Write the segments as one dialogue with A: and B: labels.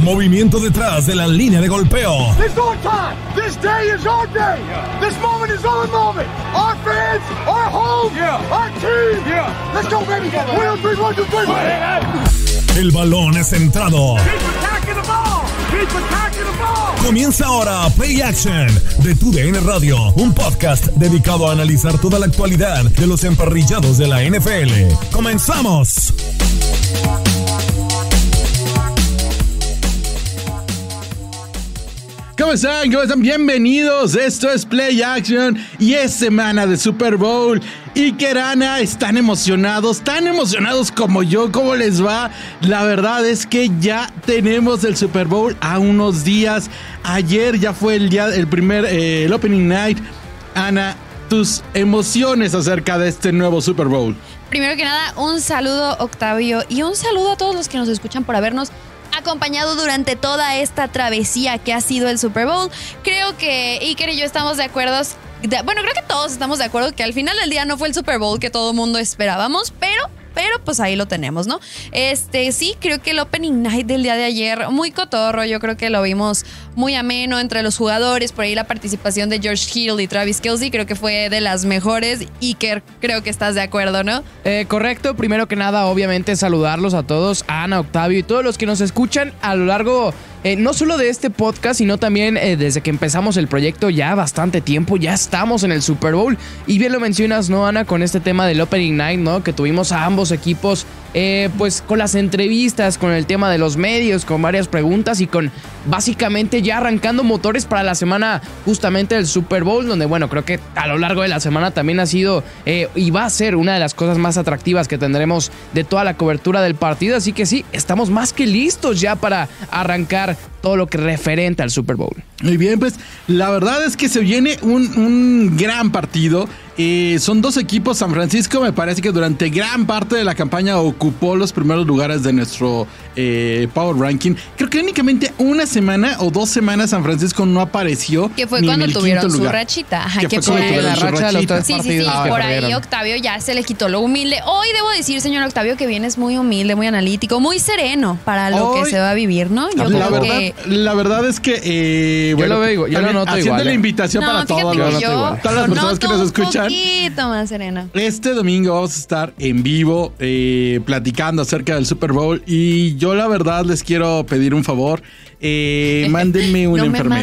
A: movimiento detrás de la línea de golpeo.
B: It's our time. This day is our day. This moment is our moment. Our fans, our home, our team. Let's go, baby. 1, 2, 3, 1, 2, 3.
A: El balón es centrado.
B: Keep attacking the ball. Keep attacking the ball.
A: Comienza ahora Play Action de TUDN Radio, un podcast dedicado a analizar toda la actualidad de los emparrillados de la NFL. ¡Comenzamos!
C: ¿Cómo están? Bienvenidos. Esto es Play Action y es semana de Super Bowl. Iker, Ana, ¿están emocionados? ¿Tan emocionados como yo? ¿Cómo les va? La verdad es que ya tenemos el Super Bowl a unos días. Ayer ya fue el Opening Night. Ana, tus emociones acerca de este nuevo Super Bowl.
D: Primero que nada, un saludo, Octavio, y un saludo a todos los que nos escuchan por habernos acompañado durante toda esta travesía que ha sido el Super Bowl. Creo que Iker y yo estamos de acuerdo. Bueno, creo que todos estamos de acuerdo que al final del día no fue el Super Bowl que todo el mundo esperábamos, pero pues ahí lo tenemos, ¿no? Sí, creo que el Opening Night del día de ayer, muy cotorro, yo creo que lo vimos muy ameno entre los jugadores, por ahí la participación de George Hill y Travis Kelce creo que fue de las mejores. Iker, creo que estás de acuerdo, ¿no?
E: Correcto, primero que nada, obviamente saludarlos a todos, Ana, Octavio y todos los que nos escuchan a lo largo no solo de este podcast, sino también desde que empezamos el proyecto ya bastante tiempo, ya estamos en el Super Bowl. Y bien lo mencionas, ¿no, Ana? Con este tema del Opening Night, ¿no? Que tuvimos a ambos equipos, pues con las entrevistas, con el tema de los medios, con varias preguntas y con básicamente ya arrancando motores para la semana justamente del Super Bowl, donde bueno, creo que a lo largo de la semana también ha sido y va a ser una de las cosas más atractivas que tendremos de toda la cobertura del partido. Así que sí, estamos más que listos ya para arrancar todo lo que referente al Super Bowl.
C: Muy bien, pues la verdad es que se viene un gran partido. Son dos equipos. San Francisco me parece que durante gran parte de la campaña ocupó los primeros lugares de nuestro Power Ranking. Creo que únicamente una semana o 2 semanas San Francisco no apareció.
D: Que fue
C: ni
D: cuando
C: en el
D: tuvieron
C: quinto
D: su
C: lugar.
D: rachita. Ajá,
C: que fue cuando tuvieron su rachita.
D: Sí, por ahí Octavio ya se le quitó lo humilde. Hoy debo decir, señor Octavio, que vienes muy humilde, muy analítico, muy sereno para lo que se va a vivir, ¿no?
C: La verdad es que
E: yo lo veo, yo lo noto
C: haciendo
E: igual.
C: la invitación para todas las personas que nos escuchan.
D: Un poquito más sereno.
C: Este domingo vamos a estar en vivo platicando acerca del Super Bowl y yo la verdad les quiero pedir un favor. Mándenme una enfermera.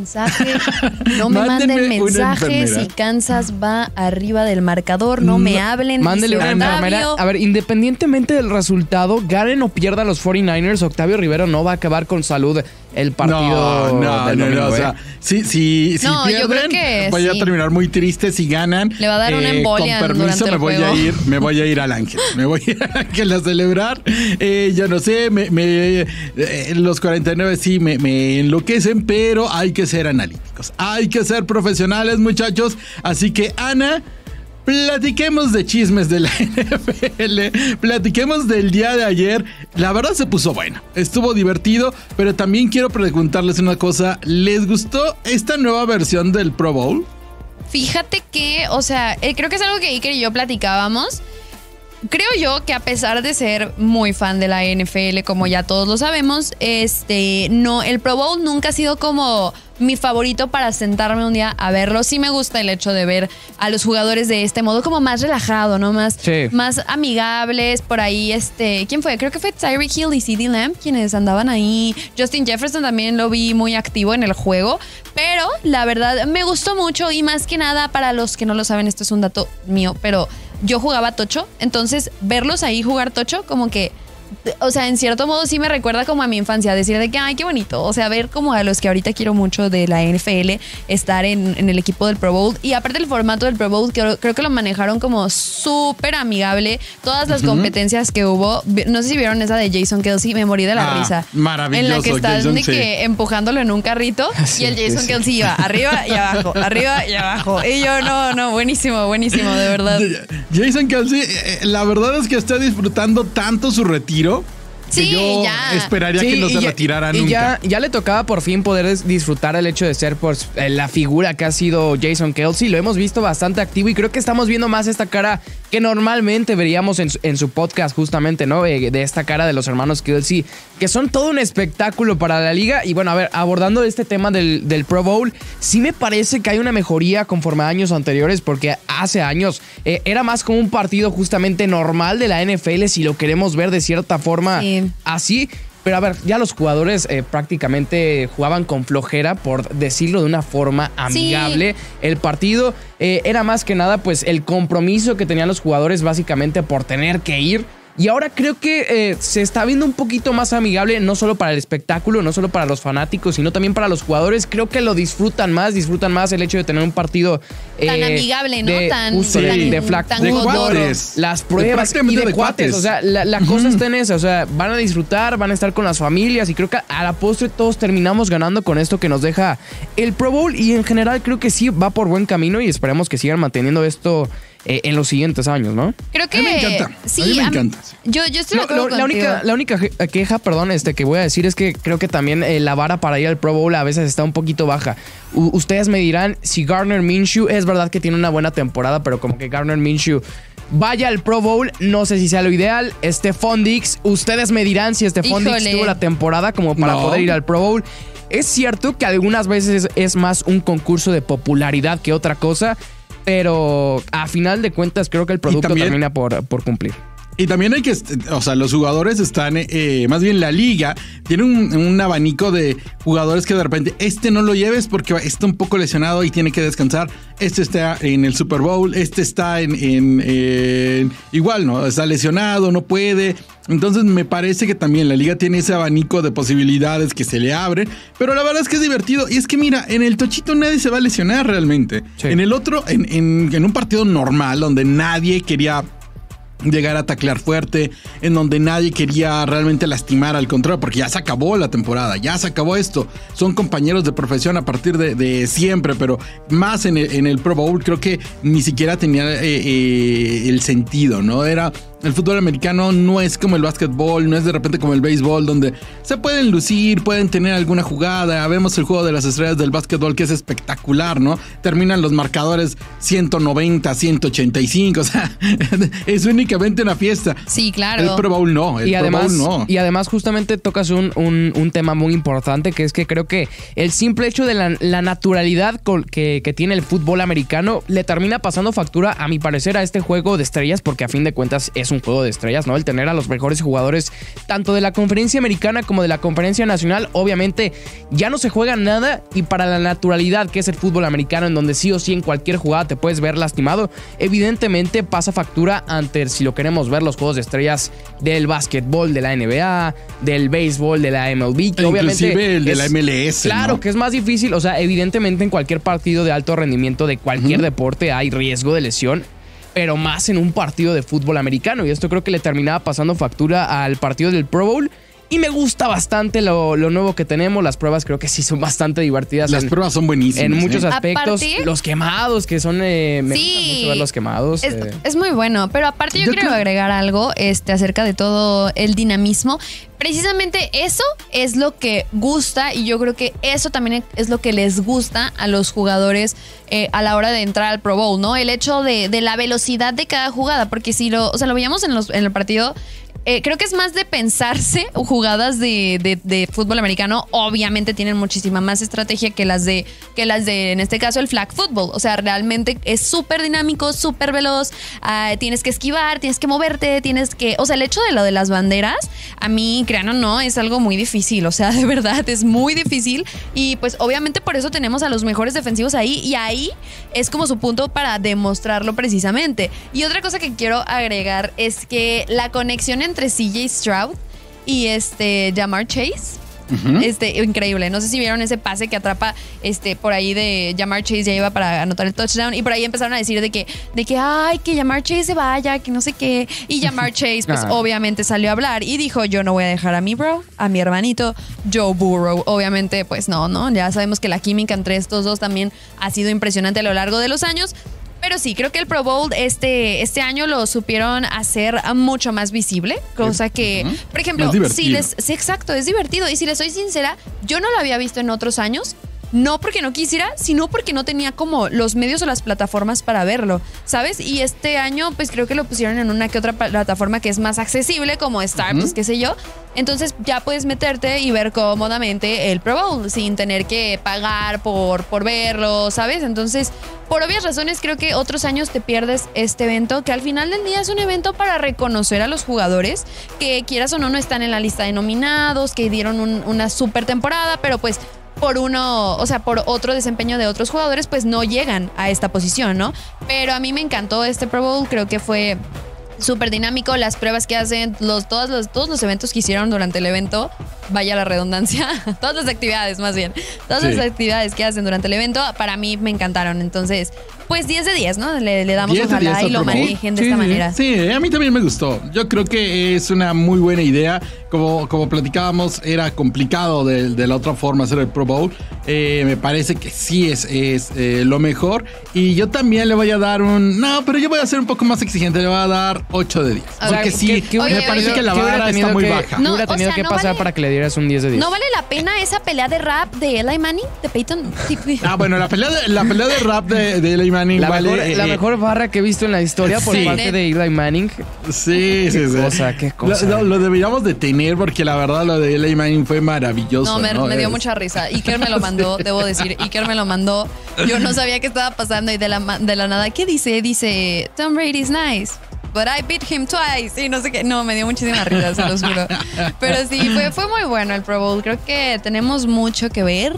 D: No me manden mensajes si Kansas va arriba del marcador. No me hablen.
E: Mándenle una enfermera. A ver, independientemente del resultado, ganen o pierdan los 49ers, Octavio Rivero no va a acabar con salud el partido del domingo.
C: O sea, si pierden,
D: yo creo que
C: voy a terminar muy triste. Si ganan,
D: le va a dar una embolia.
C: Con permiso,
D: me
C: voy a ir al Ángel. Me voy a ir al Ángel a celebrar. Yo no sé, los 49 sí me enloquecen, pero hay que ser analíticos. Hay que ser profesionales, muchachos. Así que, Ana, platiquemos de chismes de la NFL, platiquemos del día de ayer. La verdad se puso bueno, estuvo divertido, pero también quiero preguntarles una cosa. ¿Les gustó esta nueva versión del Pro Bowl?
D: Fíjate que, o sea, creo que es algo que Iker y yo platicábamos. Creo yo que a pesar de ser muy fan de la NFL, como ya todos lo sabemos, no, el Pro Bowl nunca ha sido como mi favorito para sentarme un día a verlo. Sí me gusta el hecho de ver a los jugadores de este modo como más relajado, ¿no? Más amigables. Por ahí, ¿quién fue? Creo que fue Tyreek Hill y CeeDee Lamb quienes andaban ahí. Justin Jefferson también lo vi muy activo en el juego. Pero la verdad me gustó mucho y más que nada, para los que no lo saben, esto es un dato mío, pero yo jugaba tocho, entonces verlos ahí jugar tocho como que, o sea, en cierto modo sí me recuerda como a mi infancia, decir de que, ay, qué bonito, o sea, ver como a los que ahorita quiero mucho de la NFL estar en el equipo del Pro Bowl. Y aparte el formato del Pro Bowl creo que lo manejaron como súper amigable, todas las competencias que hubo. No sé si vieron esa de Jason Kelce, me morí de la risa.
C: Maravilloso.
D: En la que están
C: Jason,
D: que empujándolo en un carrito y el Jason Kelce iba arriba y abajo, arriba y abajo. Y yo, no, buenísimo, de verdad.
C: Jason Kelce, la verdad es que está disfrutando tanto su retiro
D: Sí,
C: yo
D: ya.
C: esperaría que no se retirara nunca.
E: Ya le tocaba por fin poder disfrutar el hecho de ser pues, la figura que ha sido Jason Kelce. Lo hemos visto bastante activo y creo que estamos viendo más esta cara que normalmente veríamos en su podcast justamente, ¿no? De esta cara de los hermanos Kelce, que son todo un espectáculo para la liga. Y bueno, a ver, abordando este tema del Pro Bowl, sí me parece que hay una mejoría conforme a años anteriores, porque hace años era más como un partido justamente normal de la NFL, si lo queremos ver de cierta forma así. Pero a ver, ya los jugadores prácticamente jugaban con flojera, por decirlo de una forma amigable. Sí. El partido era más que nada pues el compromiso que tenían los jugadores básicamente por tener que ir. Y ahora creo que se está viendo un poquito más amigable, no solo para el espectáculo, no solo para los fanáticos, sino también para los jugadores. Creo que lo disfrutan más el hecho de tener un partido
D: tan amigable, ¿no?
E: De flag
C: football,
E: las pruebas y de cuates. O sea, la cosa está en eso. O sea, van a disfrutar, van a estar con las familias y creo que a la postre todos terminamos ganando con esto que nos deja el Pro Bowl. Y en general creo que sí va por buen camino y esperemos que sigan manteniendo esto en los siguientes años, ¿no?
D: Creo que
C: a mí me encanta.
D: Sí,
C: a mí me encanta.
D: Yo estoy de acuerdo
E: la única queja, que voy a decir es que creo que también la vara para ir al Pro Bowl a veces está un poquito baja. Ustedes me dirán si Gardner Minshew es verdad que tiene una buena temporada, pero como que Gardner Minshew vaya al Pro Bowl, no sé si sea lo ideal. Stephon Diggs, ustedes me dirán si Stephon Diggs tuvo la temporada como para poder ir al Pro Bowl. Es cierto que algunas veces es más un concurso de popularidad que otra cosa, pero a final de cuentas creo que el producto termina por cumplir.
C: Y también hay que, o sea, los jugadores están, más bien la liga tiene un abanico de jugadores que de repente, no lo lleves porque está un poco lesionado y tiene que descansar. Este está en el Super Bowl, este está igual, ¿no? Está lesionado, no puede. Entonces me parece que también la liga tiene ese abanico de posibilidades que se le abren, pero la verdad es que es divertido. Y es que mira, en el tochito nadie se va a lesionar realmente. Sí. En el otro, en un partido normal donde nadie quería llegar a taclear fuerte, en donde nadie quería realmente lastimar al contrario, porque ya se acabó la temporada, ya se acabó esto. Son compañeros de profesión a partir de siempre, pero más en el Pro Bowl creo que ni siquiera tenía el sentido, ¿no? El fútbol americano no es como el básquetbol, no es de repente como el béisbol, donde se pueden lucir, pueden tener alguna jugada. Vemos el juego de las estrellas del básquetbol, que es espectacular, ¿no? Terminan los marcadores 190, 185, o sea, es únicamente una fiesta.
D: Sí, claro.
C: El Pro Bowl no, Pro Bowl no.
E: Y además justamente tocas un tema muy importante, que es que creo que el simple hecho de la naturalidad que tiene el fútbol americano le termina pasando factura, a mi parecer, a este juego de estrellas, porque a fin de cuentas es un juego de estrellas, ¿no? El tener a los mejores jugadores tanto de la conferencia americana como de la conferencia nacional, obviamente ya no se juega nada, y para la naturalidad que es el fútbol americano, en donde sí o sí en cualquier jugada te puedes ver lastimado, evidentemente pasa factura ante, si lo queremos ver, los juegos de estrellas del básquetbol, de la NBA, del béisbol, de la MLB, que obviamente
C: el de la MLS.
E: Claro,
C: ¿no?
E: Que es más difícil, o sea, evidentemente en cualquier partido de alto rendimiento de cualquier deporte hay riesgo de lesión, pero más en un partido de fútbol americano. Y esto creo que le terminaba pasando factura al partido del Pro Bowl. Y me gusta bastante lo nuevo que tenemos. Las pruebas creo que sí son bastante divertidas.
C: Las pruebas son buenísimas.
E: En muchos aspectos.
D: Aparte,
E: los quemados, que son... me gusta mucho ver los quemados.
D: Es muy bueno. Pero aparte yo quiero agregar algo acerca de todo el dinamismo. Precisamente eso es lo que gusta, y yo creo que eso también es lo que les gusta a los jugadores a la hora de entrar al Pro Bowl, ¿no? El hecho de la velocidad de cada jugada, porque si lo veíamos en el partido, creo que es más de pensarse jugadas de fútbol americano. Obviamente tienen muchísima más estrategia que las de, en este caso, el flag football. O sea, realmente es súper dinámico, súper veloz. Tienes que esquivar, tienes que moverte, o sea, el hecho de lo de las banderas, a mí, crean o no, es algo muy difícil. O sea, de verdad, es muy difícil. Y pues obviamente por eso tenemos a los mejores defensivos ahí. Y ahí es como su punto para demostrarlo precisamente. Y otra cosa que quiero agregar es que la conexión entre CJ Stroud y Ja'Marr Chase, increíble. No sé si vieron ese pase que atrapa por ahí de Ja'Marr Chase, ya iba para anotar el touchdown, y por ahí empezaron a decir de que ay, que Ja'Marr Chase se vaya, que no sé qué, y Ja'Marr Chase pues obviamente salió a hablar y dijo: yo no voy a dejar a mi hermanito Joe Burrow. Obviamente pues no, ya sabemos que la química entre estos dos también ha sido impresionante a lo largo de los años. Pero sí, creo que el Pro Bowl este año lo supieron hacer mucho más visible, cosa que, por ejemplo, sí, exacto, es divertido. Y si les soy sincera, yo no lo había visto en otros años. No porque no quisiera, sino porque no tenía como los medios o las plataformas para verlo, ¿sabes? Y este año, pues creo que lo pusieron en una que otra plataforma que es más accesible, como Star, pues qué sé yo. Entonces ya puedes meterte y ver cómodamente el Pro Bowl sin tener que pagar por verlo, ¿sabes? Entonces, por obvias razones, creo que otros años te pierdes este evento, que al final del día es un evento para reconocer a los jugadores, que quieras o no están en la lista de nominados, que dieron una super temporada, pero pues por otro desempeño de otros jugadores, pues no llegan a esta posición, ¿no? Pero a mí me encantó este Pro Bowl, creo que fue súper dinámico, las pruebas que hacen, todos los eventos que hicieron durante el evento, vaya la redundancia, todas las actividades más bien, las actividades que hacen durante el evento, para mí me encantaron. Entonces, pues 10 de 10, ¿no? Le damos ojalá y lo manejen de esta manera.
C: Sí, a mí también me gustó. Yo creo que es una muy buena idea. Como platicábamos, era complicado de la otra forma hacer el Pro Bowl. Me parece que sí es lo mejor. Y yo también le voy a dar pero yo voy a ser un poco más exigente. Le voy a dar 8 de 10. Porque sí, me parece que la vara está muy baja.
E: ¿Qué hubiera tenido que pasar para que le dieras un 10 de 10?
D: ¿No vale la pena esa pelea de rap de Eli Manning, de Peyton?
C: Bueno, la pelea de rap de Eli Manning
E: la mejor barra que he visto en la historia por parte de Eli Manning.
C: Sí.
E: Qué cosa.
C: Lo deberíamos de tener porque la verdad lo de Eli Manning fue maravilloso.
D: Me dio mucha risa. Iker me lo mandó, debo decir. Iker me lo mandó. Yo no sabía qué estaba pasando y de la nada, ¿qué dice? Dice, Tom Brady's nice, but I beat him twice. Y no sé qué. No, me dio muchísima risa, se los juro. Pero sí, fue muy bueno el Pro Bowl. Creo que tenemos mucho que ver.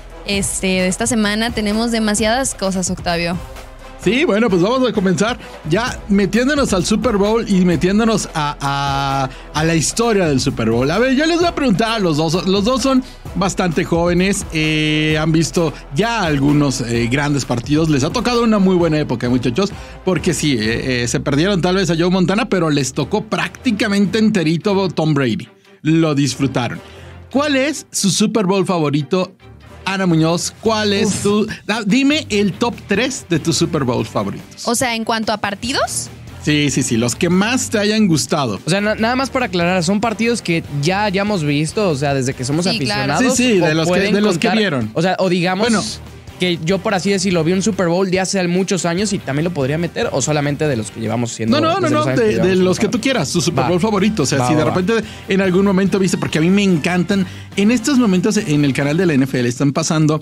D: Esta semana tenemos demasiadas cosas, Octavio.
C: Sí, bueno, pues vamos a comenzar ya metiéndonos al Super Bowl y metiéndonos a la historia del Super Bowl. A ver, yo les voy a preguntar a los dos. Los dos son bastante jóvenes, han visto ya algunos grandes partidos. Les ha tocado una muy buena época, muchachos, porque sí, se perdieron tal vez a Joe Montana, pero les tocó prácticamente enterito Tom Brady. Lo disfrutaron. ¿Cuál es su Super Bowl favorito? Ana Muñoz, ¿cuál es dime el top 3 de tus Super Bowl favoritos?
D: O sea, en cuanto a partidos.
C: Sí, los que más te hayan gustado.
E: O sea, nada más para aclarar, son partidos que ya hayamos visto, o sea, desde que somos aficionados.
C: Claro. Sí, de los que vieron.
E: O sea, o digamos... Bueno, que yo, por así decirlo, vi un Super Bowl de hace muchos años y también lo podría meter, o solamente de los que llevamos siendo.
C: No, de los que tú quieras, tu Super Bowl favorito. O sea, si de repente en algún momento viste, porque a mí me encantan. En estos momentos en el canal de la NFL están pasando,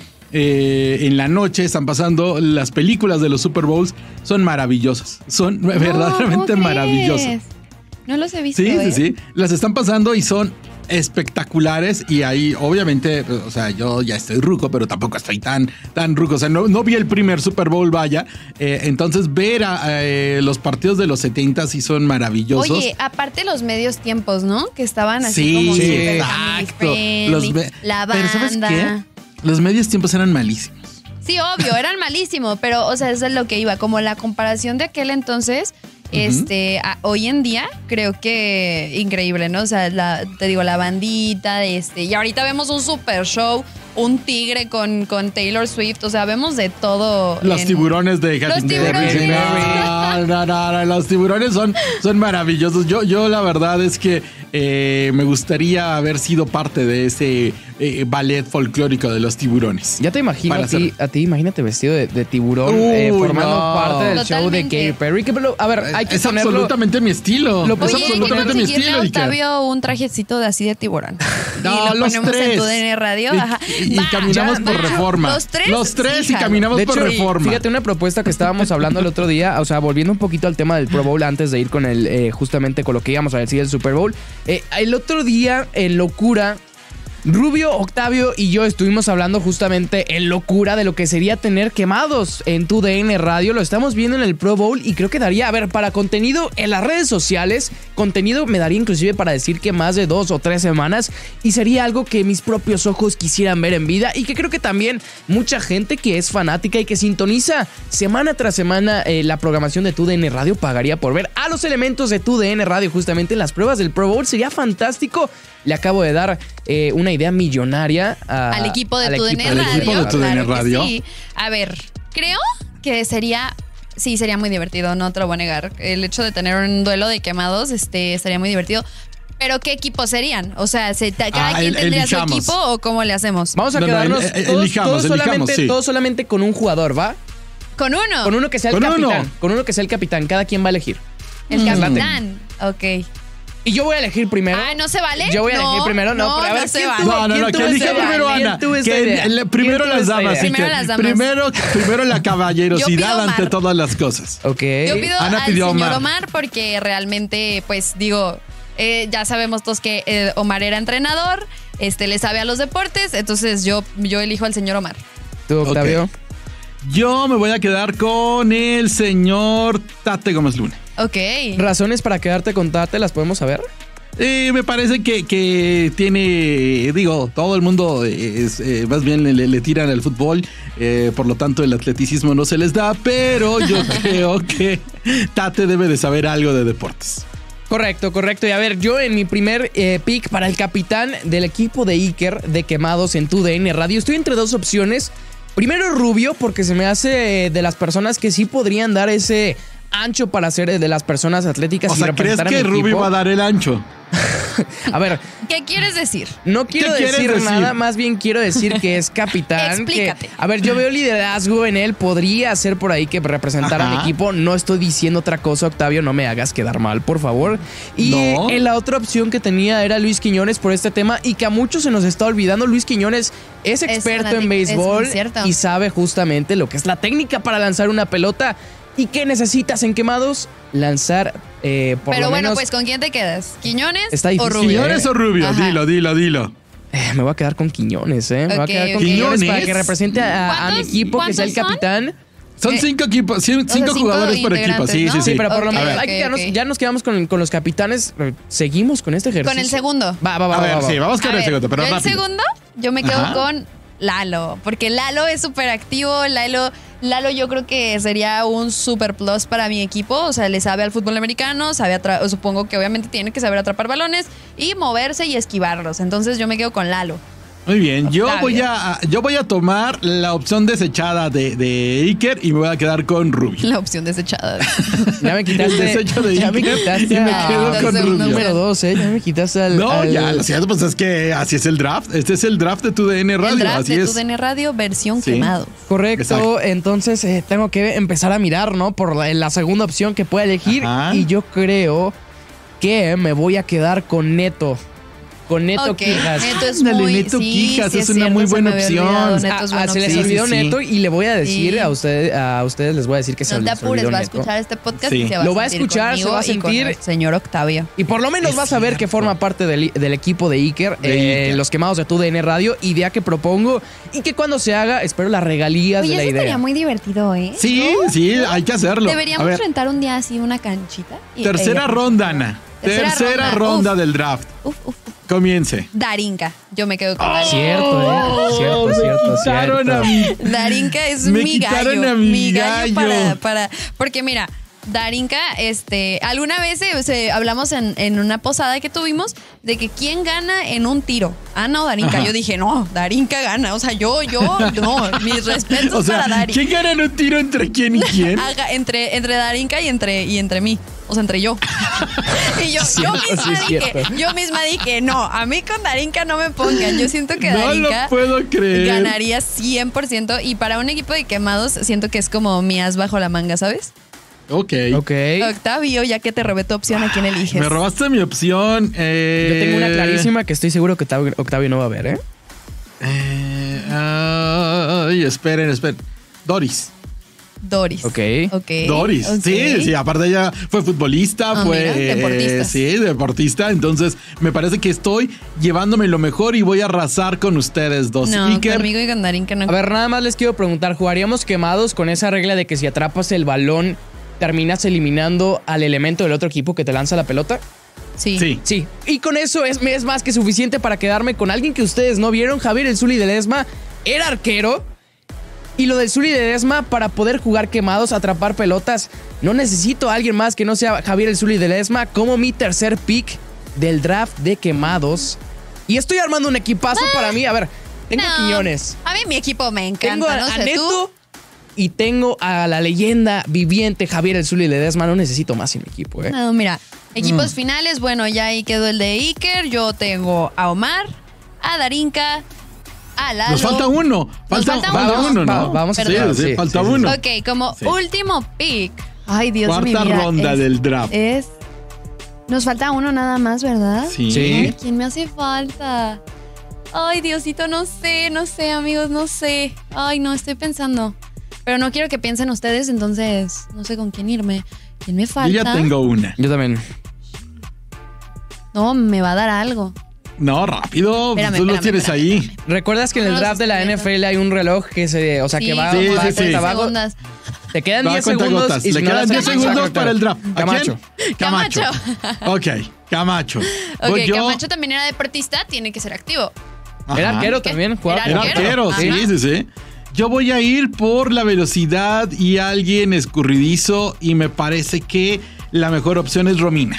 C: en la noche están pasando las películas de los Super Bowls. Son maravillosas. Son verdaderamente maravillosas.
D: No los he visto.
C: Sí. Las están pasando y son espectaculares. Y ahí, obviamente, o sea, yo ya estoy ruco, pero tampoco estoy tan ruco. O sea, no vi el primer Super Bowl, vaya. Entonces, ver los partidos de los 70 sí son maravillosos.
D: Oye, aparte los medios tiempos, ¿no? Que estaban así como
C: exacto.
D: La banda.
C: Pero ¿sabes qué? Los medios tiempos eran malísimos.
D: Sí, obvio, eran malísimos, pero, o sea, eso es lo que iba. Como la comparación de aquel entonces... hoy en día creo que increíble, ¿no? O sea, te digo, la bandita, y ahorita vemos un super show, un tigre con Taylor Swift, o sea, vemos de todo.
C: Los tiburones de Los tiburones son maravillosos. Yo la verdad es que me gustaría haber sido parte de ese ballet folclórico de los tiburones.
E: Ya te imagino a ti, imagínate vestido de tiburón formando parte del show de Katy Perry. A ver, hay que ponerlo.
C: Absolutamente mi estilo.
D: Es absolutamente mi estilo. Octavio un trajecito de así de tiburón.
C: No,
D: y lo
C: los
D: ponemos
C: tres.
D: En tu DN Radio.
C: Y caminamos por Reforma.
D: Los tres
C: y caminamos por Reforma.
E: Fíjate, una propuesta que estábamos hablando el otro día, o sea, volviendo un poquito al tema del Pro Bowl antes de ir con justamente con lo que íbamos a decir el Super Bowl. El otro día, en Locura, Rubio, Octavio y yo estuvimos hablando justamente en Locura de lo que sería tener quemados en tu DN Radio. Lo estamos viendo en el Pro Bowl y creo que daría, a ver, para contenido en las redes sociales, contenido me daría inclusive para decir que más de 2 o 3 semanas, y sería algo que mis propios ojos quisieran ver en vida y que creo que también mucha gente que es fanática y que sintoniza semana tras semana la programación de tu DN Radio pagaría por ver a los elementos de tu DN Radio justamente en las pruebas del Pro Bowl. Sería fantástico. Le acabo de dar una idea millonaria
D: al equipo de tu DN Radio.
C: Al equipo de tu DN Radio.
D: Sí. A ver, creo que sería Sí, sería muy divertido, no te lo voy a negar. El hecho de tener un duelo de quemados, estaría muy divertido. ¿Pero qué equipos serían? O sea, ¿cada quien tendría su equipo o cómo le hacemos?
E: Vamos a quedarnos todos solamente con un jugador, ¿va?
D: ¿Con uno?
E: Con uno que sea el capitán. Con uno que sea el capitán. Cada quien va a elegir.
D: El capitán. Ok.
E: Y yo voy a elegir primero.
D: ¿No se vale?
E: Yo voy a elegir primero. No, pero a ver,
D: se
E: vale.
C: No, que elija primero Ana. Primero las damas. Primero la caballerosidad ante todas las cosas.
E: Ok.
D: Yo pido
C: Ana
D: al
C: pidió
D: señor Omar porque realmente, pues, digo, ya sabemos todos que Omar era entrenador, le sabe a los deportes, entonces yo elijo al señor Omar.
E: ¿Tú, Octavio?
C: Okay. Yo me voy a quedar con el señor Tate Gómez Luna.
D: Ok.
E: ¿Razones para quedarte con Tate las podemos saber?
C: Me parece que tiene, todo el mundo más bien le tiran al fútbol, por lo tanto el atleticismo no se les da, pero yo creo que Tate debe de saber algo de deportes.
E: Correcto. Y a ver, yo en mi primer pick para el capitán del equipo de Iker de Quemados en TUDN Radio, estoy entre dos opciones. Primero Rubio, porque se me hace de las personas que sí podrían dar ese ancho para ser de las personas atléticas.
C: O sea, ¿crees que Rubio va a dar el ancho?
E: A ver.
D: ¿Qué quieres decir?
E: No quiero decir nada, más bien quiero decir que es capitán.
D: Explícate.
E: A ver, yo veo liderazgo en él, podría ser por ahí que representara al equipo. No estoy diciendo otra cosa, Octavio, no me hagas quedar mal, por favor. Y en la otra opción que tenía era Luis Quiñones por este tema y que a muchos se nos está olvidando. Luis Quiñones es experto en béisbol y sabe justamente lo que es la técnica para lanzar una pelota. ¿Y qué necesitas en Quemados? Lanzar por
D: Pero
E: lo
D: bueno,
E: menos...
D: pues ¿con quién te quedas? ¿Quiñones
E: Está difícil,
D: o Rubio?
C: ¿Quiñones o Rubio?
D: Ajá.
C: Dilo.
E: Me voy a quedar con Quiñones, Me voy a quedar con
C: okay.
E: Quiñones para que represente a mi equipo, que sea el capitán.
C: Son 5 equipos, 5 jugadores por equipo. Sí,
D: ¿no?
C: sí, sí.
E: Sí, pero por lo
D: Okay,
E: menos hay que quedarnos, ya nos quedamos con los capitanes. Seguimos con este ejercicio.
D: Con el segundo.
E: Va.
C: A ver, sí, vamos con
D: A
C: el segundo, pero
D: yo
C: rápido.
D: el segundo, yo me quedo
C: Ajá.
D: con Lalo, porque Lalo es súper activo. Lalo yo creo que sería un super plus para mi equipo. O sea, le sabe al fútbol americano, supongo que obviamente tiene que saber atrapar balones y moverse y esquivarlos. Entonces yo me quedo con Lalo.
C: Muy bien, yo
D: Octavio.
C: voy a tomar la opción desechada de Iker y me voy a quedar con Rubio.
D: La opción desechada.
E: Ya me quitaste.
C: El desecho de
E: ya me
C: Iker
E: quitaste
C: y me
E: a-
C: quedo con Rubio.
E: número 2, Ya me quitaste al.
C: Ya, lo siento, pues es que así es el draft. Este es el draft de TUDN Radio,
D: El draft
C: así
D: de
C: es.
D: TUDN Radio versión
C: Sí.
D: quemado.
E: Correcto,
C: Exacto.
E: entonces tengo que empezar a mirar, ¿no? Por la segunda opción que pueda elegir.
C: Ajá.
E: Y yo creo que me voy a quedar con Neto. Con Neto
D: Ok,
E: Quijas.
D: Neto es
C: Ándale,
D: muy...
C: Neto Quijas,
D: sí
C: es una muy
D: cierto,
C: buena
D: se me había
C: opción.
D: olvidado, Neto es buena
E: Se les
D: opción.
E: olvidó
C: sí.
E: Neto y le voy a decir
D: Sí.
E: a ustedes les voy a decir que se
D: No te
E: les
D: apures,
E: olvidó
D: va a
E: Neto.
D: escuchar este podcast
C: Sí.
D: y se va
E: Lo va a
D: sentir
E: escuchar, se
D: conmigo
E: va a
D: y con
E: sentir.
D: el señor Octavio.
E: Y por lo menos
C: Es
E: vas a ver que
C: cierto.
E: forma parte del equipo de Iker,
C: Iker.
E: los quemados de TUDN Radio, idea que propongo y que cuando se haga, espero las regalías
D: Oye,
E: de la
D: eso
E: idea.
D: estaría muy divertido, ¿eh?
C: Sí, hay que hacerlo.
D: Deberíamos
C: A ver,
D: rentar un día así una canchita.
C: tercera ronda, Ana. Tercera ronda
D: Uf.
C: del draft.
D: Uf.
C: Comience.
D: Darinka. Yo me quedo con Darinka.
E: Cierto.
C: Quitaron a mí.
D: Darinka es
C: Me
D: mi
C: quitaron
D: gallo.
C: a mi
D: Mi gallo
C: gallo.
D: para... Porque mira, Darinka, alguna vez hablamos en una posada que tuvimos de que quién gana en un tiro. Ana o Darinka.
C: Ajá.
D: Yo dije, no, Darinka gana. O sea, no, mis respetos
C: O sea,
D: para Dari.
C: ¿quién gana en un tiro entre quién y quién?
D: Entre Darinka y entre mí. O sea, entre yo. Y yo misma dije, no, a mí con Darinka no me pongan. Yo siento que
C: No lo
D: Darinka
C: puedo creer.
D: ganaría 100%. Y para un equipo de quemados, siento que es como mi as bajo la manga, ¿sabes?
C: Ok.
D: Octavio, ya que te robé tu opción, ¿a quién eliges?
C: Me robaste mi opción.
E: Yo tengo una clarísima que estoy seguro que Octavio no va a ver,
C: Esperen. Doris.
D: Ok.
C: Doris.
D: Ok.
C: Sí, aparte ella fue futbolista,
D: mira, deportista.
C: Sí, deportista. Entonces, me parece que estoy llevándome lo mejor y voy a arrasar con ustedes dos.
D: No,
C: Iker,
D: conmigo y con Darinka no.
E: A ver, nada más les quiero preguntar, ¿jugaríamos quemados con esa regla de que si atrapas el balón, terminas eliminando al elemento del otro equipo que te lanza la pelota?
D: Sí.
E: Sí, y con eso es más que suficiente para quedarme con alguien que ustedes no vieron. Javier El Zuli de Ledesma era arquero. Y lo del Zuli de Ledesma, para poder jugar quemados, atrapar pelotas, no necesito a alguien más que no sea Javier El Zuli de Ledesma como mi tercer pick del draft de quemados. Y estoy armando un equipazo para mí. A ver, tengo
D: No,
E: Quiñones.
D: A mí mi equipo me encanta.
E: Tengo
D: no
E: a
D: sé,
E: Neto. y tengo a la leyenda viviente Javier El Zuli Ledesma. No necesito más en mi equipo,
D: No, mira, equipos finales, bueno, ya ahí quedó el de Iker. Yo tengo a Omar, a Darinka, a Lalo.
C: Nos falta uno. Falta uno, ¿no?
E: Vamos a
C: ver. Sí, falta uno.
D: Ok, como último pick. Ay, Dios mío.
C: Cuarta ronda del draft.
D: Nos falta uno nada más, ¿verdad?
C: Sí.
D: Ay, ¿quién me hace falta? Ay, Diosito, no sé, amigos, no sé. Ay, no, estoy pensando. Pero no quiero que piensen ustedes, entonces no sé con quién irme. ¿Quién me falta?
C: Yo ya tengo una.
E: Yo también.
D: No, me va a dar algo.
C: No, rápido. Tú lo tienes ahí.
E: ¿Recuerdas que en el draft de la NFL hay un reloj que que va
D: abajo?
E: Te quedan 10 segundos.
C: Le quedan 10 segundos para el draft.
E: Camacho.
C: Ok, Camacho.
D: Ok, Camacho también era deportista, tiene que ser activo.
C: Ajá.
E: Era arquero también.
C: Era arquero, sí. Yo voy a ir por la velocidad y alguien escurridizo y me parece que la mejor opción es Romina.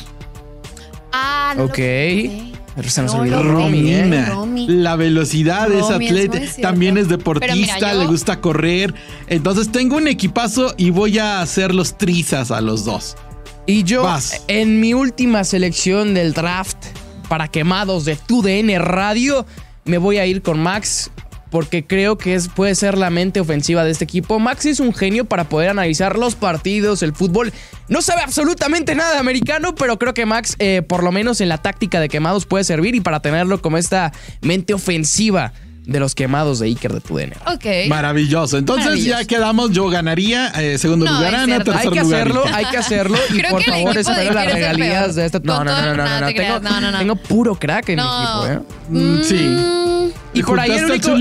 D: No.
E: Ok. Pero se nos olvidó
C: Romina.
D: Romy.
C: La velocidad es atleta,
D: es
C: también es deportista,
D: mira,
C: le gusta correr. Entonces tengo un equipazo y voy a hacer los trizas a los dos.
E: Y yo, en mi última selección del draft para quemados de TUDN Radio, me voy a ir con Max, porque creo que puede ser la mente ofensiva de este equipo. Max es un genio para poder analizar los partidos, el fútbol. No sabe absolutamente nada de americano, pero creo que Max, por lo menos en la táctica de quemados, puede servir y para tenerlo como esta mente ofensiva de los quemados de Iker de TUDN.
D: Ok.
C: Maravilloso. Entonces ya quedamos. Yo ganaría. Segundo lugar, Ana. Tercer lugar.
E: Hay que hacerlo. Y
D: creo
E: por
D: que
E: favor, espero las regalías de este. No. Tengo puro crack en mi equipo,
C: Sí.
E: Y por ahí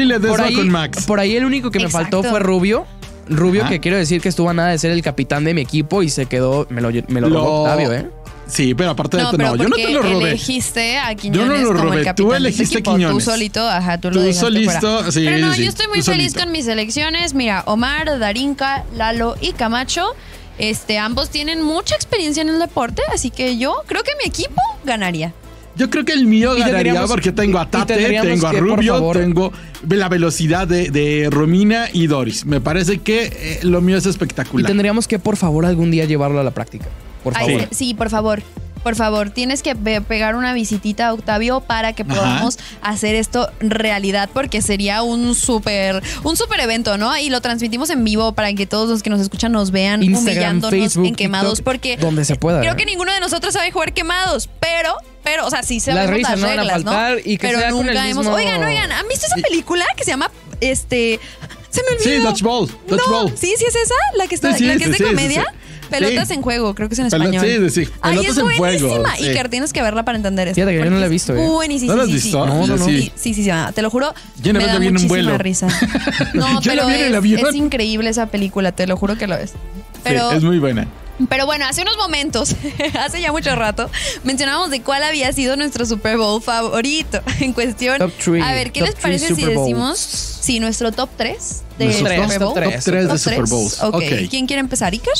E: el único que me faltó fue Rubio. Rubio, que quiero decir que estuvo a nada de ser el capitán de mi equipo y se quedó. Me lo robó Octavio,
C: Sí, pero aparte de esto, yo no te lo robé.
D: Elegiste a Quiñones.
C: Yo no lo robé. Tú elegiste a Quiñones.
D: Tú solito, tú lo dejaste
C: solito, sí.
D: Pero no, yo estoy muy feliz con mis elecciones. Mira, Omar, Darinka, Lalo y Camacho. Ambos tienen mucha experiencia en el deporte, así que yo creo que mi equipo ganaría.
C: Yo creo que el mío ganaría porque tengo a Tate, tengo a Rubio, tengo la velocidad de Romina y Doris. Me parece que lo mío es espectacular.
E: Y tendríamos que, por favor, algún día llevarlo a la práctica. Por favor.
D: Sí, por favor. Por favor, tienes que pegar una visitita a Octavio para que podamos hacer esto realidad, porque sería un súper evento, ¿no? Y lo transmitimos en vivo para que todos los que nos escuchan nos vean
E: Instagram,
D: humillándonos
E: Facebook,
D: en quemados,
E: TikTok,
D: porque
E: donde se pueda.
D: Creo que ninguno de nosotros sabe jugar quemados, pero, o sea, sí sabemos
E: las risas,
D: las reglas,
E: no van a faltar, y que
D: pero
E: sea
D: nunca
E: con el
D: hemos...
E: mismo...
D: Oigan, ¿han visto esa película que se llama se me olvidó?
C: Sí, Dodgeball.
D: No, sí es esa, la que es de comedia. Pelotas en juego, creo que es en español.
C: Sí.
D: Ay,
C: Pelotas
D: es
C: en fuego.
D: buenísima. Iker, tienes que verla para entender esto.
E: Fíjate que yo no la he visto.
D: Buenísima.
C: ¿No la has visto?
E: No.
D: Sí, te lo juro.
C: Yo
D: me da muchísima risa. No,
C: yo
D: pero
C: la vi en el avión.
D: es increíble esa película, te lo juro que lo es. Pero,
C: sí, es muy buena.
D: Pero bueno, hace unos momentos, hace ya mucho rato, mencionábamos de cuál había sido nuestro Super Bowl favorito en cuestión.
E: Top 3.
D: A ver, ¿qué les parece si decimos nuestro top 3 de Super Bowl?
C: Top 3 de Super Bowls.
D: Okay. ¿Quién quiere empezar, Iker?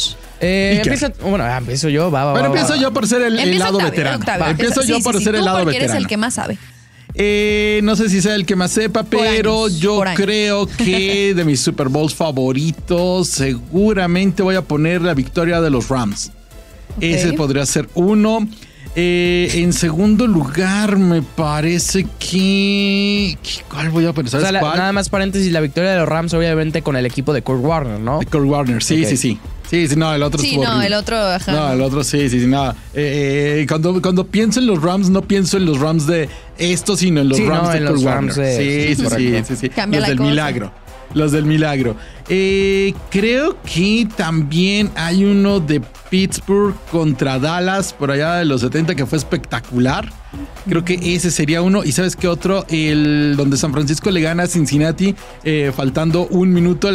E: Empiezo yo,
C: Bueno, empiezo yo por ser el lado veterano. Empiezo yo por ser el lado veterano.
D: Porque eres el que más sabe.
C: No sé si sea el que más sepa, pero yo creo que de mis Super Bowls favoritos seguramente voy a poner la victoria de los Rams. Ese podría ser uno. En segundo lugar, me parece que... ¿Cuál voy a pensar?
E: O sea, nada más paréntesis, la victoria de los Rams obviamente con el equipo de Kurt Warner, ¿no?
C: De Kurt Warner, sí. Sí, no, el otro
D: sí, no, horrible. El otro, ajá.
C: No, el otro sí, nada. Cuando pienso en los Rams, no pienso en los Rams de esto, sino en los Rams de Kurt Warner. Sí.
D: Cambia
C: los del
D: cosa.
C: milagro. Los del milagro. Creo que también hay uno de Pittsburgh contra Dallas por allá de los 70 que fue espectacular. Creo que ese sería uno. ¿Y sabes qué otro? El donde San Francisco le gana a Cincinnati faltando un minuto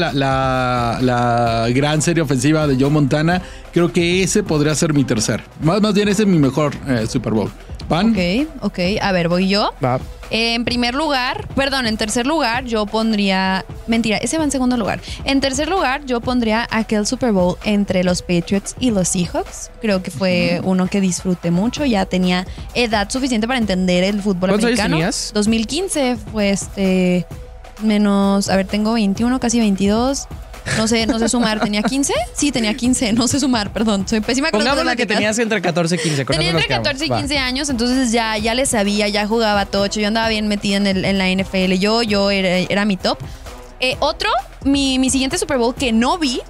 C: la gran serie ofensiva de Joe Montana. Creo que ese podría ser mi tercer. Más bien ese es mi mejor Super Bowl. ¿Van?
D: Ok. A ver, voy yo.
E: Va.
D: En tercer lugar yo pondría... Mentira, ese va en segundo lugar. En tercer lugar yo pondría aquel Super Bowl entre los Patriots y los Seahawks. Creo que fue uno que disfruté mucho. Ya tenía edad suficiente para entender el fútbol americano.
E: ¿Cuántos años tenías?
D: 2015 fue menos... A ver, tengo 21, casi 22. No sé sumar. ¿Tenía 15? Sí, tenía 15. No sé sumar, perdón. Soy pésima con las
E: Pongámosle que
D: matemáticas.
E: tenías entre 14 y 15.
D: Tenía entre 14 y 15 años, entonces ya le sabía, ya jugaba tocho. Yo andaba bien metida en la NFL. Yo era mi top. Otro, mi siguiente Super Bowl que no vi,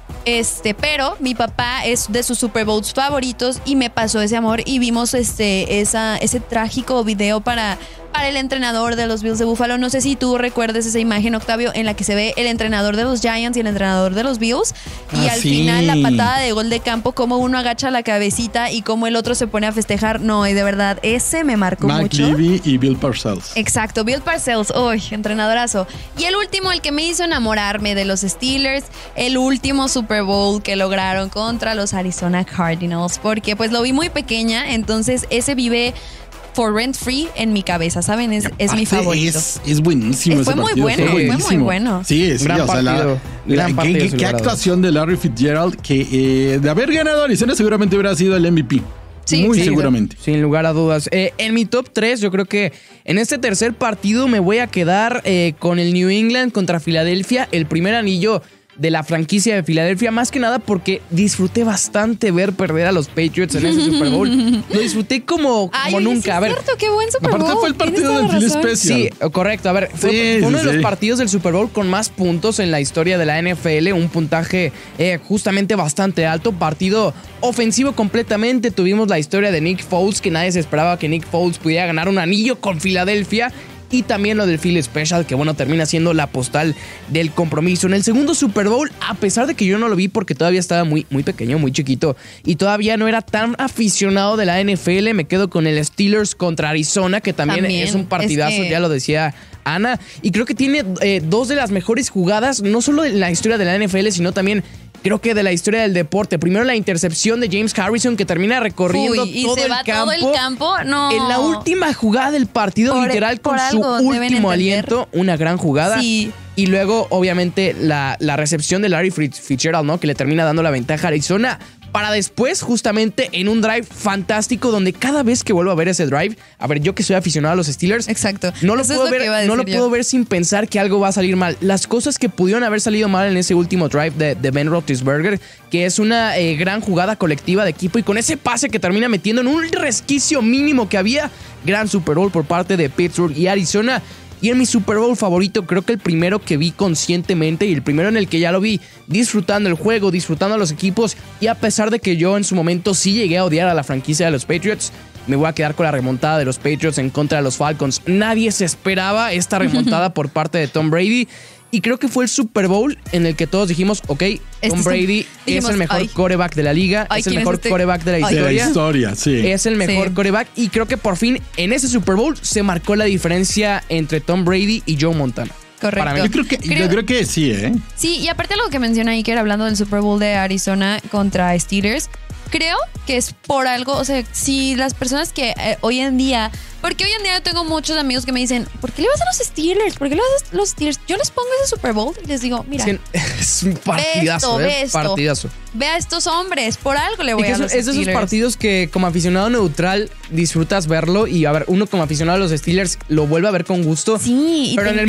D: pero mi papá es de sus Super Bowls favoritos y me pasó ese amor y vimos ese trágico video para el entrenador de los Bills de Buffalo. No sé si tú recuerdes esa imagen, Octavio, en la que se ve el entrenador de los Giants y el entrenador de los Bills y al final la patada de gol de campo, como uno agacha la cabecita y como el otro se pone a festejar. No, y de verdad, ese me marcó mucho.
C: Mike Levy y Bill Parcells.
D: Exacto, Bill Parcells, uy, entrenadorazo. Y el último, el que me hizo enamorarme de los Steelers, el último Super Bowl que lograron contra los Arizona Cardinals, porque pues lo vi muy pequeña, entonces ese vive for rent free en mi cabeza, ¿saben? Es mi favorito.
C: Es buenísimo.
D: Fue muy bueno, fue muy bueno.
C: Sí,
E: Gran
C: o sea,
E: partido, gran partido,
C: qué actuación de Larry Fitzgerald, que de haber ganado Arizona seguramente hubiera sido el MVP.
D: Sí,
C: muy
D: sí,
C: seguramente.
E: Sin lugar a dudas. En mi top 3, yo creo que en este tercer partido me voy a quedar con el New England contra Filadelfia, el primer anillo de la franquicia de Filadelfia, más que nada porque disfruté bastante ver perder a los Patriots en ese Super Bowl. Lo disfruté como
D: oye,
E: nunca.
D: Sí,
E: a ver,
D: es cierto, qué buen Super Bowl.
C: Aparte fue el partido del Phil Special.
E: Sí, correcto. A ver, fue uno de los partidos del Super Bowl con más puntos en la historia de la NFL. Un puntaje justamente bastante alto. Partido ofensivo completamente. Tuvimos la historia de Nick Foles, que nadie se esperaba que Nick Foles pudiera ganar un anillo con Filadelfia. Y también lo del Phil Special, que bueno, termina siendo la postal del compromiso. En el segundo Super Bowl, a pesar de que yo no lo vi porque todavía estaba muy, muy pequeño, muy chiquito, y todavía no era tan aficionado de la NFL, me quedo con el Steelers contra Arizona, que también es un partidazo, ya lo decía Ana. Y creo que tiene dos de las mejores jugadas, no solo en la historia de la NFL, sino también creo que de la historia del deporte. Primero la intercepción de James Harrison, que termina recorriendo todo el campo.
D: No.
E: En la última jugada del partido, literal, con su último aliento. Una gran jugada.
D: Sí.
E: Y luego, obviamente, la recepción de Larry Fitzgerald, ¿no? Que le termina dando la ventaja a Arizona. Para después, justamente, en un drive fantástico, donde cada vez que vuelvo a ver ese drive, a ver, yo que soy aficionado a los Steelers,
D: exacto,
E: no lo puedo ver sin pensar que algo va a salir mal. Las cosas que pudieron haber salido mal en ese último drive de Ben Roethlisberger, que es una gran jugada colectiva de equipo, y con ese pase que termina metiendo en un resquicio mínimo que había, gran Super Bowl por parte de Pittsburgh y Arizona. Y en mi Super Bowl favorito, creo que el primero que vi conscientemente y el primero en el que ya lo vi disfrutando el juego, disfrutando a los equipos, y a pesar de que yo en su momento sí llegué a odiar a la franquicia de los Patriots, me voy a quedar con la remontada de los Patriots en contra de los Falcons. Nadie se esperaba esta remontada por parte de Tom Brady. Y creo que fue el Super Bowl en el que todos dijimos, ok, Tom Brady es el mejor quarterback de la liga, es el mejor quarterback de la historia.
C: Sí.
E: Es el mejor quarterback, y creo que por fin en ese Super Bowl se marcó la diferencia entre Tom Brady y Joe Montana.
D: Correcto.
E: Para mí.
C: Yo creo que sí, ¿eh?
D: Sí, y aparte lo que menciona Iker hablando del Super Bowl de Arizona contra Steelers, creo que es por algo, o sea, si las personas que hoy en día, porque hoy en día yo tengo muchos amigos que me dicen, ¿por qué le vas a los Steelers? ¿Por qué le vas a los Steelers? Yo les pongo ese Super Bowl y les digo, mira,
E: es un partidazo, partidazo.
D: Ve a estos hombres, por algo le voy a los Steelers.
E: Es de esos partidos que como aficionado neutral disfrutas verlo, y a ver, uno como aficionado a los Steelers lo vuelve a ver con gusto.
D: Sí, y
E: pero en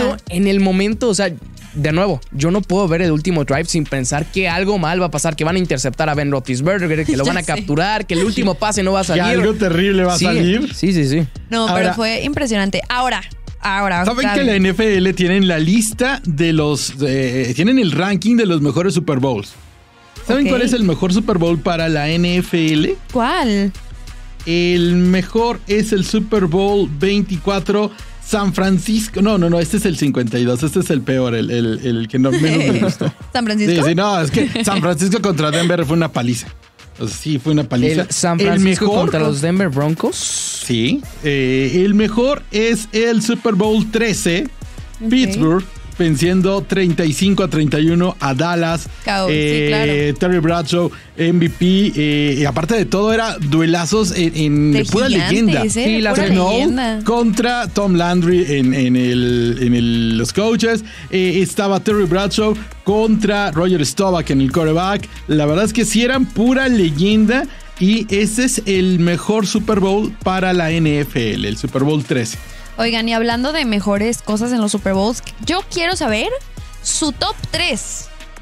E: el momento, o sea, de nuevo, yo no puedo ver el último drive sin pensar que algo mal va a pasar, que van a interceptar a Ben Roethlisberger, que lo van a capturar, que el último pase no va a salir.
C: Que algo terrible va a salir.
E: Sí.
D: No, pero fue impresionante. Ahora.
C: ¿Saben que la NFL tienen la lista de los... tienen el ranking de los mejores Super Bowls? ¿Saben cuál es el mejor Super Bowl para la NFL?
D: ¿Cuál?
C: El mejor es el Super Bowl 24 San Francisco. No, este es el 52. Este es el peor, el que menos me gustó.
D: ¿San Francisco?
C: Sí, no, es que San Francisco contra Denver fue una paliza. O sea, sí, fue una paliza.
E: ¿El San Francisco contra los Denver Broncos?
C: Sí. El mejor es el Super Bowl 13. Okay. Pittsburgh venciendo 35-31 a Dallas.
D: Sí, claro.
C: Terry Bradshaw, MVP. Y aparte de todo, era duelazos de pura leyenda.
D: Sí, la
C: leyenda. Contra Tom Landry en los coaches. Estaba Terry Bradshaw contra Roger Staubach en el quarterback. La verdad es que sí eran pura leyenda. Y ese es el mejor Super Bowl para la NFL, el Super Bowl 13.
D: Oigan, y hablando de mejores cosas en los Super Bowls, yo quiero saber su top 3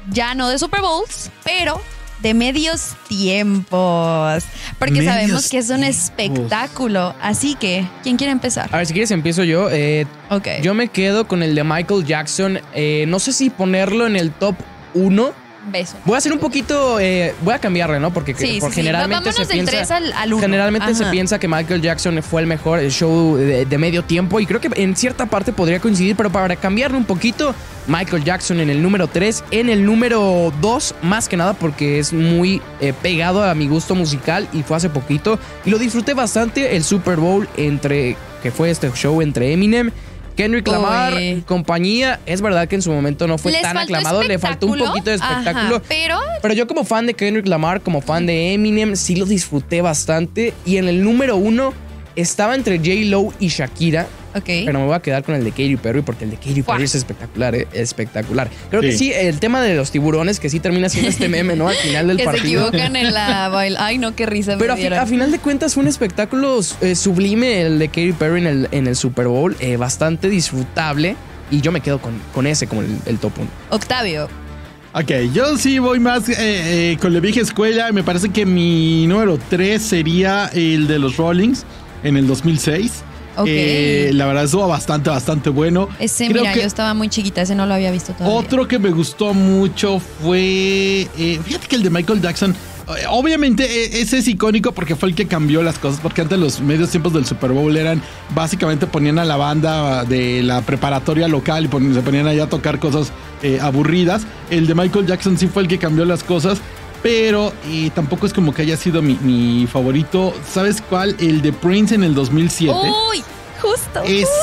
D: ya no de Super Bowls, pero de medios tiempos. Porque
C: Medios
D: sabemos que es un
C: tiempos.
D: espectáculo. Así que, ¿quién quiere empezar?
E: A ver, si quieres empiezo yo.
D: Ok.
E: Yo me quedo con el de Michael Jackson. No sé si ponerlo en el top 1.
D: Beso.
E: Voy a hacer un poquito, voy a cambiarle, ¿no? Porque
D: Sí,
E: generalmente
D: vámonos
E: se
D: del
E: piensa,
D: 3 al 1.
E: generalmente se piensa que Michael Jackson fue el mejor show de medio tiempo y creo que en cierta parte podría coincidir, pero para cambiarle un poquito, Michael Jackson en el número 3, en el número 2, más que nada porque es muy pegado a mi gusto musical y fue hace poquito y lo disfruté bastante, el Super Bowl que fue este show entre Eminem, Kendrick Lamar, compañía. Es verdad que en su momento no fue tan aclamado, le faltó un poquito de espectáculo.
D: Ajá,
E: pero yo como fan de Kendrick Lamar, como fan de Eminem, sí lo disfruté bastante. Y en el número 1 estaba entre J-Lo y Shakira.
D: Ok.
E: Pero me voy a quedar con el de Katy Perry porque el de Katy Perry es espectacular, espectacular. Creo que sí, el tema de los tiburones, que sí termina siendo este meme, ¿no? Al final del
D: que
E: partido.
D: se equivocan en la baila. Ay, no, qué risa.
E: Pero a final de cuentas fue un espectáculo sublime el de Katy Perry en el Super Bowl, bastante disfrutable. Y yo me quedo con ese como el top 1.
D: Octavio.
C: Ok, yo sí voy más con la vieja escuela. Me parece que mi número 3 sería el de los Rollings en el 2006.
D: Ok.
C: La verdad estuvo bastante bueno.
D: Ese,
C: Creo
D: mira,
C: que
D: yo estaba muy chiquita, ese no lo había visto todavía.
C: otro que me gustó mucho fue, fíjate que el de Michael Jackson, obviamente ese es icónico porque fue el que cambió las cosas, porque antes los medios tiempos del Super Bowl eran, básicamente ponían a la banda de la preparatoria local y se ponían allá a tocar cosas aburridas. El de Michael Jackson sí fue el que cambió las cosas. Pero tampoco es como que haya sido mi favorito. ¿Sabes cuál? El de Prince en el 2007.
D: Uy, justo.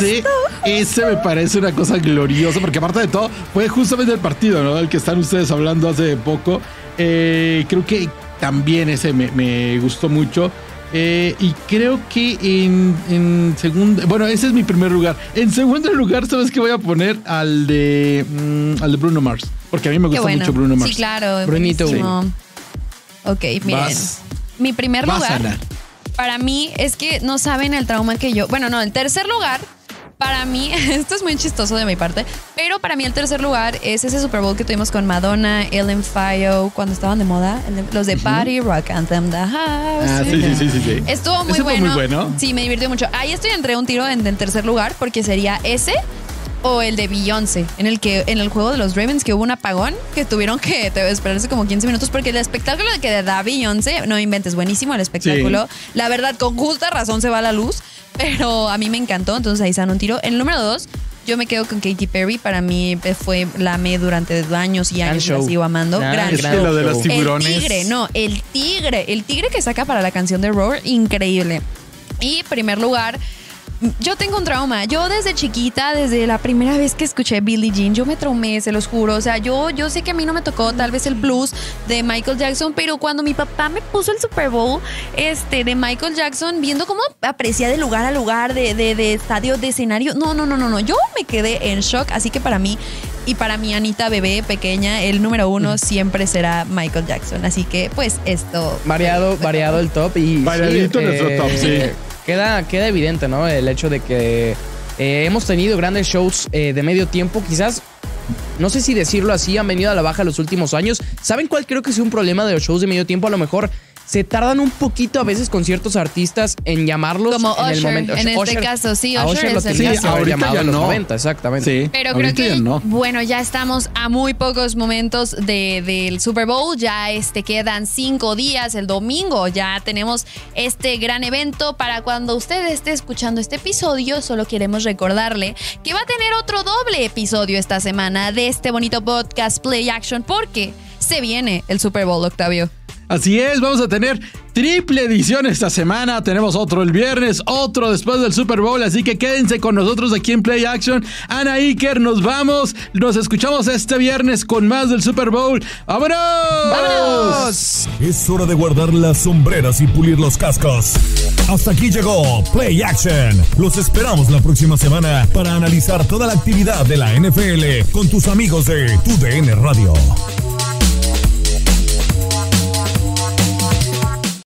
C: Ese me parece una cosa gloriosa. Porque aparte de todo, fue justamente el partido, ¿no? El que están ustedes hablando hace poco. Creo que también ese me gustó mucho. Y creo que en segundo... Bueno, ese es mi primer lugar. En segundo lugar, ¿sabes qué voy a poner? Al de Bruno Mars. Porque a mí me gusta mucho Bruno Mars.
D: Sí, claro.
E: Brunito.
D: Buenísimo. Ok, miren. Mi primer lugar,
C: Ana.
D: para mí, es que no saben el trauma que yo... Bueno, no, el tercer lugar, para mí, esto es muy chistoso de mi parte, pero para mí el tercer lugar es ese Super Bowl que tuvimos con Madonna, Ellen Fio, cuando estaban de moda, los de Party Rock Anthem, The House.
C: Ah, sí.
D: Estuvo muy
C: Ese fue
D: bueno.
C: muy bueno.
D: Sí, me divirtió mucho. Ahí estoy entre un tiro en el tercer lugar, porque sería ese o el de Beyoncé, en el juego de los Ravens que hubo un apagón que tuvieron que esperarse como 15 minutos porque el espectáculo que da Beyoncé, no inventes, buenísimo el espectáculo. Sí. La verdad, con justa razón se va la luz, pero a mí me encantó, entonces ahí se dan un tiro. En el número 2, yo me quedo con Katy Perry. Para mí la amé durante años y años, la sigo amando. Gran
C: show. Lo de los tiburones.
D: El tigre que saca para la canción de Roar, increíble. Y primer lugar, yo tengo un trauma. Yo desde chiquita, desde la primera vez que escuché Billie Jean, yo me traumé, se los juro. O sea, yo sé que a mí no me tocó tal vez el blues de Michael Jackson, pero cuando mi papá me puso el Super Bowl de Michael Jackson, viendo cómo aprecia de lugar a lugar, de estadio, de escenario, no. Yo me quedé en shock. Así que para mí y para mi Anita bebé pequeña, el número 1 siempre será Michael Jackson. Así que, pues, esto...
E: Variado el top y...
C: Variadito nuestro top, sí.
E: Queda evidente, ¿no? El hecho de que hemos tenido grandes shows de medio tiempo. Quizás, no sé si decirlo así, han venido a la baja los últimos años. ¿Saben cuál creo que es un problema de los shows de medio tiempo? A lo mejor se tardan un poquito a veces con ciertos artistas en llamarlos
D: como
E: en
D: Usher,
E: el momento.
D: en este caso, sí, Usher
E: lo
D: es el
E: tenía
D: caso.
E: que haber llamado
C: ya
E: en los
C: no.
E: 90, exactamente.
C: Sí,
D: pero creo que,
C: no.
D: bueno, ya estamos a muy pocos momentos del Super Bowl. Ya quedan 5 días. El domingo ya tenemos este gran evento. Para cuando usted esté escuchando este episodio, solo queremos recordarle que va a tener otro doble episodio esta semana de este bonito podcast Play Action, porque se viene el Super Bowl, Octavio.
C: Así es, vamos a tener triple edición esta semana. Tenemos otro el viernes, otro después del Super Bowl. Así que quédense con nosotros aquí en Play Action. Ana Iker, nos vamos. Nos escuchamos este viernes con más del Super Bowl. ¡Vámonos!
E: ¡Vámonos!
A: Es hora de guardar las sombreras y pulir los cascos. Hasta aquí llegó Play Action. Los esperamos la próxima semana para analizar toda la actividad de la NFL con tus amigos de TUDN Radio.